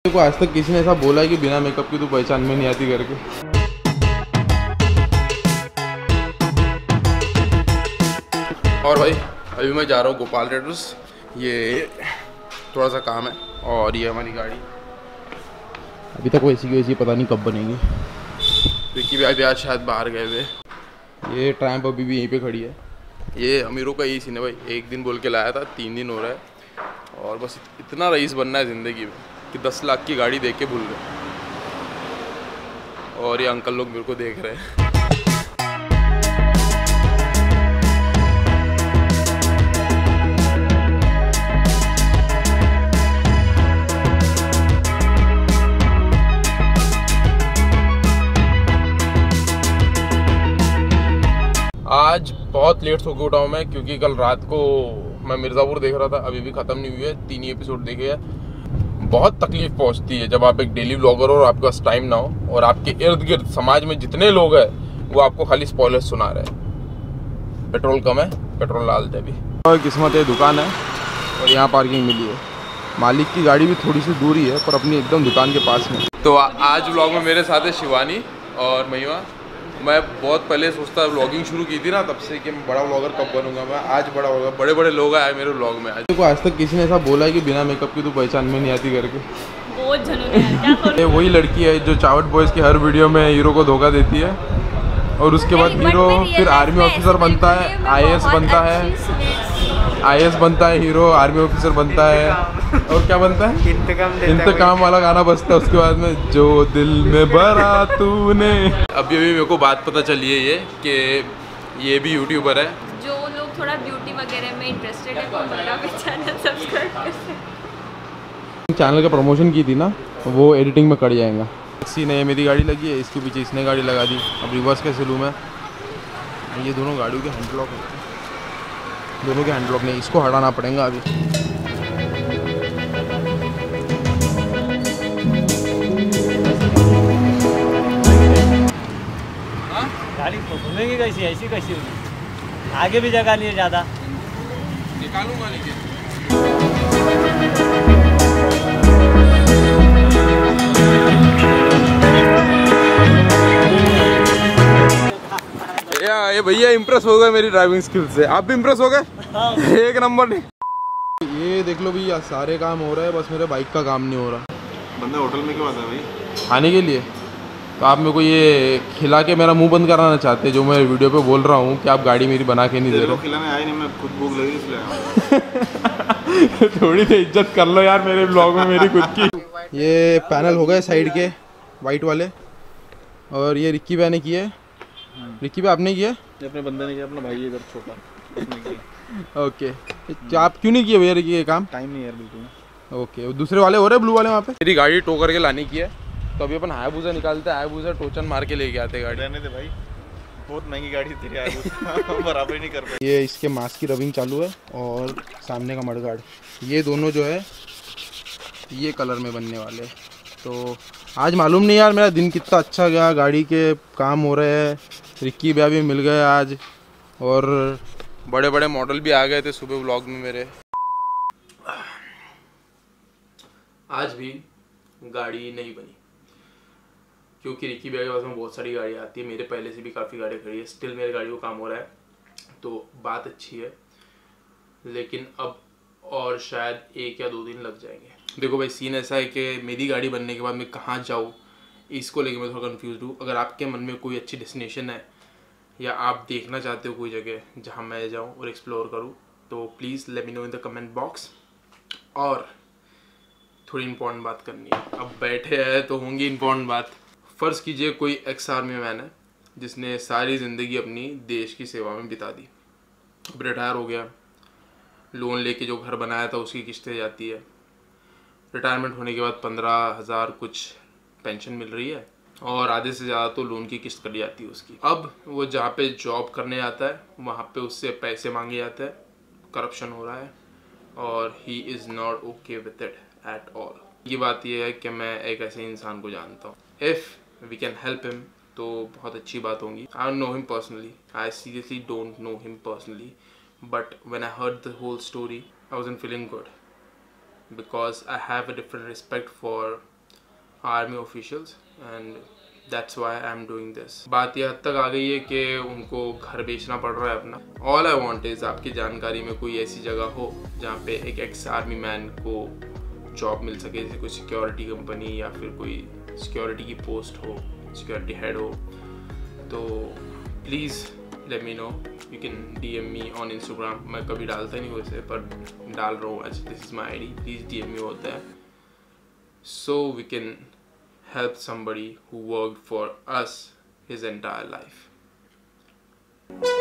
को आज तक किसी ने ऐसा बोला है कि बिना मेकअप की तू पहचान में नहीं आती करके। और भाई अभी मैं जा रहा हूँ गोपाल ट्रेडर्स, ये थोड़ा सा काम है। और ये हमारी गाड़ी अभी तक वैसी की वैसी पता नहीं कब बनेगी, क्योंकि अभी आज शायद बाहर गए हुए। ये ट्रैम्प अभी भी यहीं पे खड़ी है। ये अमीरों का यही सीन है भाई, एक दिन बोल के लाया था, 3 दिन हो रहा है। और बस इतना रईस बनना है ज़िंदगी में कि 10 लाख की गाड़ी देख के भूल गए। और ये अंकल लोग मेरे को देख रहे हैं। आज बहुत लेट सो के उठा हूँ मैं, क्योंकि कल रात को मैं मिर्ज़ापुर देख रहा था, अभी भी ख़त्म नहीं हुई है, 3 ही एपिसोड देखे हैं। बहुत तकलीफ पहुँचती है जब आप एक डेली व्लॉगर हो और आपके पास टाइम ना हो, और आपके इर्द गिर्द समाज में जितने लोग हैं वो आपको खाली स्पॉयलर्स सुना रहे हैं। पेट्रोल कम है, पेट्रोल डालते अभी। और किस्मत है, दुकान है और यहाँ पार्किंग मिली है। मालिक की गाड़ी भी थोड़ी सी दूर ही है, पर अपनी एकदम दुकान के पास में। तो आज व्लॉग में मेरे साथ है शिवानी और महिमा। मैं बहुत पहले सोचता व्लॉगिंग शुरू की थी ना, तब से कि मैं बड़ा व्लॉगर कब बनूंगा। मैं आज बड़ा होगा, बड़े बड़े लोग आए मेरे व्लॉग में। आज तक किसी ने ऐसा बोला है कि बिना मेकअप की तू पहचान में नहीं आती करके। ये वही लड़की है जो चावट बॉयज़ की हर वीडियो में हीरो को धोखा देती है, और उसके बाद हीरो फिर आर्मी ऑफिसर बनता है, IAS बनता है, IAS बनता है हीरो, आर्मी ऑफिसर बनता है, और क्या बनता है, इंतकाम वाला गाना बजता है उसके बाद में, जो दिल में भरा तूने। अभी मेरे को बात पता चली है ये कि ये भी यूट्यूबर है। जो लोग थोड़ा ब्यूटी वगैरह में इंटरेस्टेड है वो मेरा भी चैनल सब्सक्राइब कर सकते। चैनल का प्रमोशन की थी ना, वो एडिटिंग में कट जाएगा। इसी ने मेरी गाड़ी लगी है, इसके पीछे इसने गाड़ी लगा दी। अब रिवर्स कैसे लूँ मैं? ये दोनों गाड़ियों के हैंड लॉक होते हैं, दोनों के हैंड लॉक नहीं, इसको हटाना पड़ेगा अभी। गाड़ी घूमेंगे कैसी, ऐसी कैसी होगी? आगे भी जगह नहीं है ज़्यादा, निकालूंगा लेकिन। ये भैया इम्प्रेस हो गए मेरी ड्राइविंग स्किल से। आप भी इम्प्रेस हो गए? हाँ। एक नंबर नहीं। ये देख लो भैया, सारे काम हो रहा है, बस मेरे बाइक का काम नहीं हो रहा। बंदा होटल में क्यों आता है भाई? खाने के लिए। तो आप मेरे को ये खिला के मेरा मुंह बंद कराना चाहते हैं, जो मैं वीडियो पे बोल रहा हूँ कि आप गाड़ी मेरी बना के नहीं दे रहे। खिलाने आया नहीं, मैं खुद भूख लगी इसलिए। थोड़ी तो इज्जत कर लो यार मेरे ब्लॉग में मेरी खुद की। ये पैनल हो गए साइड के वाइट वाले, और ये रिक्की भाई ने किए। रिक्की भाई आपने किया? अपने बंदे ने किया, अपना भाई इधर छोटा उसने किया। ओके, आप क्यों नहीं किए भैया ये काम? टाइम नहीं यार बिल्कुल। ओके, दूसरे वाले हो रहे ब्लू वाले वहाँ पे। मेरी गाड़ी टो करके लानी की है, तो अभी अपन हायाबुसा निकालते हैं, हायाबुसा टोचन मार के लेके आते गाड़ी। रहने दे भाई, बहुत महंगी गाड़ी तेरी हायाबुसा बराबर ही नहीं कर पाए। ये इसके मास्क की रबिंग चालू है, और सामने का मडगार्ड, ये दोनों जो है ये कलर में बनने वाले हैं। तो आज मालूम नहीं यार मेरा दिन कितना अच्छा गया, गाड़ी के काम हो रहे हैं, रिक्की भैया भी मिल गए आज, और बड़े बड़े मॉडल भी आ गए थे सुबह व्लॉग में मेरे। आज भी गाड़ी नहीं बनी, क्योंकि रिक्की भैया के पास में बहुत सारी गाड़ी आती है, मेरे पहले से भी काफ़ी गाड़ी खड़ी है, स्टिल मेरी गाड़ी को काम हो रहा है, तो बात अच्छी है। लेकिन अब और शायद 1 या 2 दिन लग जाएंगे। देखो भाई, सीन ऐसा है कि मेरी गाड़ी बनने के बाद मैं कहाँ जाऊँ, इसको लेके मैं थोड़ा कंफ्यूज हूँ। अगर आपके मन में कोई अच्छी डेस्टिनेशन है, या आप देखना चाहते हो कोई जगह जहाँ मैं जाऊँ और एक्सप्लोर करूँ, तो please let me know in the comment box. और थोड़ी इम्पोर्टेंट बात करनी है, अब बैठे हैं तो होंगी इम्पोर्टेंट बात। फ़र्ज़ कीजिए कोई एक्स आर्मी मैन है जिसने सारी ज़िंदगी अपनी देश की सेवा में बिता दी, अब रिटायर हो गया, लोन लेके जो घर बनाया था उसकी किस्तें जाती है, रिटायरमेंट होने के बाद 15,000 कुछ पेंशन मिल रही है, और आधे से ज़्यादा तो लोन की किस्त कट जाती है उसकी। अब वो जहाँ पे जॉब करने आता है वहाँ पे उससे पैसे मांगे जाते हैं, करप्शन हो रहा है, और he is not okay with it at all. ये बात ये है कि मैं एक ऐसे इंसान को जानता हूँ, if we can help him तो बहुत अच्छी बात होगी। I don't know him personally, I seriously don't know him personally, but when I heard the whole story I wasn't feeling good, because I have a different respect for army officials and that's why I am doing this. बात यह हद तक आ गई है कि उनको घर बेचना पड़ रहा है अपना। ऑल आई वांट इज़ आपकी जानकारी में कोई ऐसी जगह हो जहाँ पे एक एक्स आर्मी मैन को जॉब मिल सके, जैसे कोई सिक्योरिटी कंपनी या फिर कोई सिक्योरिटी की पोस्ट हो, सिक्योरिटी हेड हो। तो please let me know, you can DM me on Instagram. मैं कभी डालता नहीं वैसे, पर डाल रहा हूँ आज, this is my ID, please DM me होता है, so we can help somebody who worked for us his entire life.